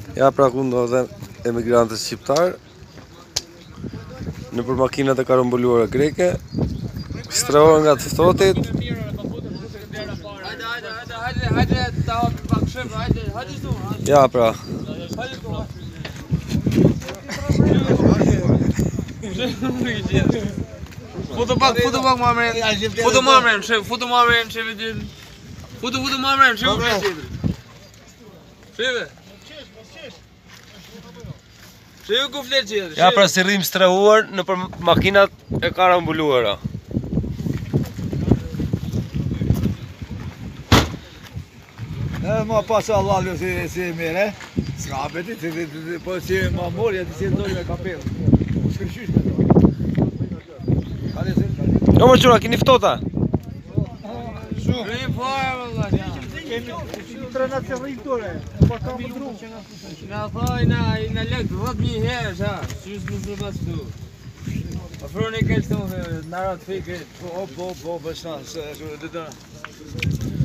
Ja, pra ku ndodhen emigrantët shqiptar në për makinat e karambuluara greke, strehohen nga të thotit. Ja, pra. Foto pak Muhammed. Foto Muhammed, shef, foto Muhammed, shef din. Foto Muhammed, shef. Shef. Shef ku flet tjetër. Ja, pra si rrim strehuar në për makinat e karambuluara. Ma pasë Allah si mire, s'ka apeti, po si ma morja, ti si ndojnë me kapelë. Shkërqysh me to. Jo më qura, kini ftota? Rrim fare valla. Kemi 3 natë rrim tore, po ka më dru. Na thoj na lek 10.000 herë, sa, çysh nuk do pas këtu. Afroni këtë tonë, na rat fikë. Po, bëshna, se do të